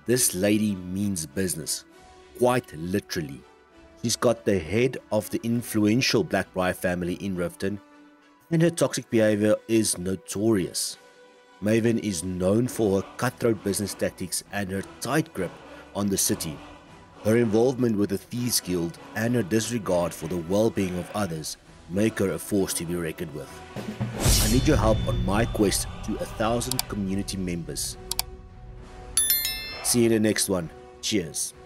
This lady means business, quite literally. She's got the head of the influential Black-Briar family in Riften, and her toxic behavior is notorious. Maven is known for her cutthroat business tactics and her tight grip on the city. Her involvement with the Thieves Guild and her disregard for the well-being of others make her a force to be reckoned with. I need your help on my quest to 1,000 community members. See you in the next one. Cheers.